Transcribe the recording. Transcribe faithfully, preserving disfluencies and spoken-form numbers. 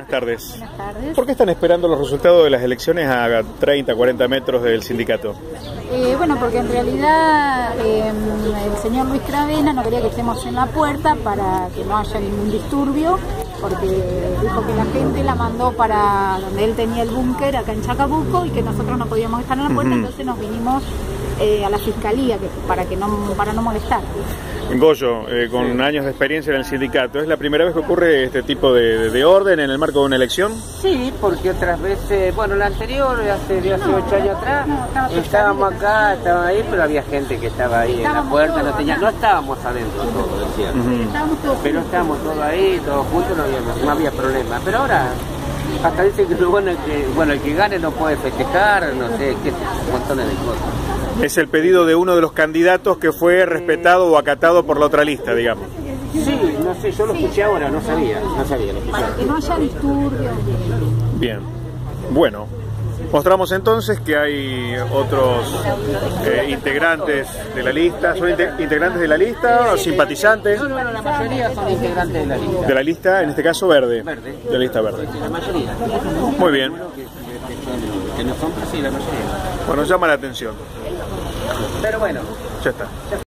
Buenas tardes. Buenas tardes. ¿Por qué están esperando los resultados de las elecciones a treinta, cuarenta metros del sindicato? Eh, bueno, porque en realidad eh, el señor Luis Cravena no quería que estemos en la puerta para que no haya ningún disturbio, porque dijo que la gente la mandó para donde él tenía el búnker, acá en Chacabuco, y que nosotros no podíamos estar en la puerta, uh-huh. Entonces nos vinimos eh, a la fiscalía que, para, que no, para no molestar. Goyo, eh, con sí. años de experiencia en el sindicato, ¿es la primera vez que ocurre este tipo de, de orden en el marco de una elección? Sí, porque otras veces, bueno, la anterior, hace, de hace ocho años atrás, no, estaba estábamos acá, estaba ahí, pero había gente que estaba ahí estábamos en la puerta, no, tenía, no estábamos adentro todos, es cierto, uh-huh. estábamos todos pero estábamos todos ahí, todos juntos, no había, no había problema, pero ahora hasta dicen que, bueno, que bueno, el que gane no puede festejar, no sé, qué sé, montones de cosas. Es el pedido de uno de los candidatos que fue respetado o acatado por la otra lista, digamos. Sí, no sé, yo lo escuché ahora, no sabía, no sabía. Lo Para que no haya disturbios. Bien, bueno, mostramos entonces que hay otros eh, integrantes de la lista. ¿Son integrantes de la lista o simpatizantes? No, no, no, la mayoría son integrantes de la lista. De la lista, en este caso verde. Verde. De la lista verde. La mayoría. Muy bien. Que no son, sí, la mayoría. Bueno, llama la atención. Pero bueno. Ya está.